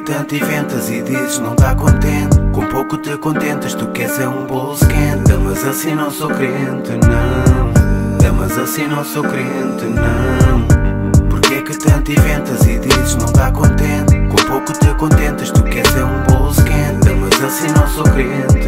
tanto inventas e dizes não tá contente? Com pouco te contentas, tu queres é um bolo quente. Mas assim não sou crente, não. Mas assim não sou crente, não. Porquê que tanto inventas e dizes não tá contente? Com pouco te contentas, tu queres é um bolo quente. Mas assim não sou crente,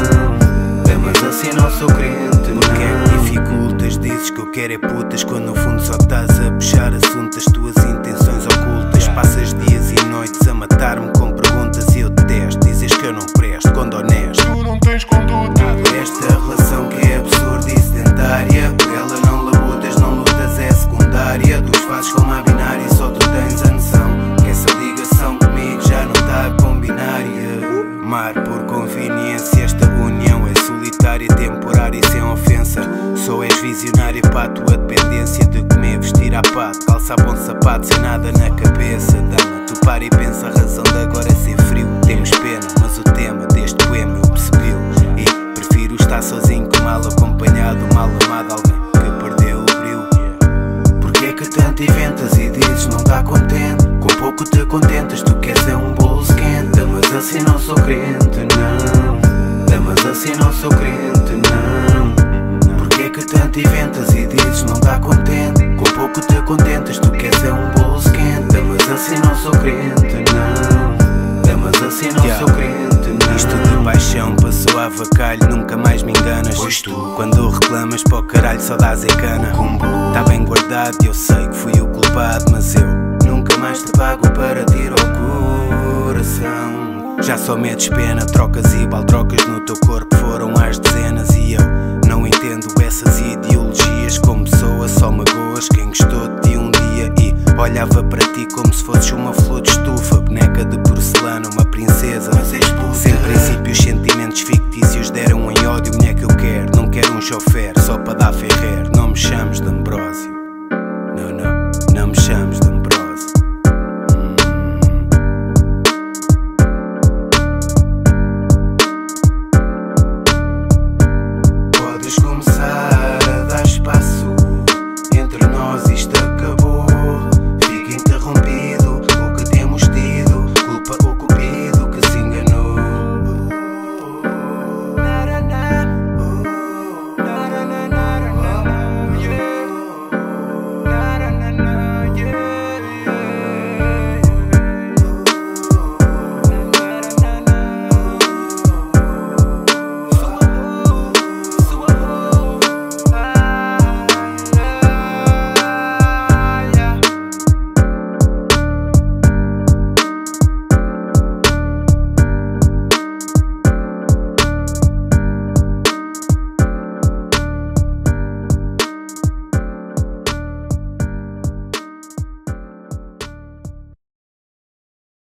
não. Mas assim não sou crente, não. Porquê é que dificultas? Dizes que eu quero é putas, quando no fundo só estás a puxar assunto, as tuas intenções ocultas. Passas dias e noites a matar-me com perguntas e eu detesto. Dizes que eu não presto, quando honesto tu não tens conduta. Esta relação que é absurda e sedentária, por ela não labutas, não lutas, é secundária. Duas fases como a binária e só tu tens a noção que essa ligação comigo já não tá combinária. Mar por conveniência, esta união é solitária, temporária e sem ofensa. Só és visionária para a tua dependência de comer, vestir à pato, calçar bom sapato sem nada na cabeça. Dama, tu para e pensa, a razão de agora é ser frio. Temos pena, mas o tema deste poema eu percebi-o. E prefiro estar sozinho que mal acompanhado, mal amado, alguém que perdeu o brilho. Porquê que tanto inventas e dizes não tá contente? Com pouco te contentas, tu queres é um bolo quente. Mas assim não sou crente, não. Mas assim não sou crente, não. Porquê que tanto inventas e dizes não tá contente? Com pouco te contentas, tu queres é um bolo quente. Mas assim não sou crente, não. Mas assim não sou crente, não. Isto de paixão passou a avacalho, nunca mais me enganas. Pois tu, quando reclamas para o caralho só dás a cana. Tá bem guardado e eu sei que fui o culpado, mas eu nunca mais te pago para tirar o coração. Já só metes pena, trocas e baltrocas no teu corpo foram às dezenas. E eu não entendo essas ideologias, como pessoa só magoas quem gostou de ti um dia e olhava para ti como se fosses uma flor de estufa, boneca de porcelana, uma princesa. Mas és puta. Sem princípios, sentimentos fictícios deram em ódio, mulher que eu quero. Não quero um chofer só para dar ferrer. Não me chames de Ambrósio, não me chames de Ambrósio. Podes começar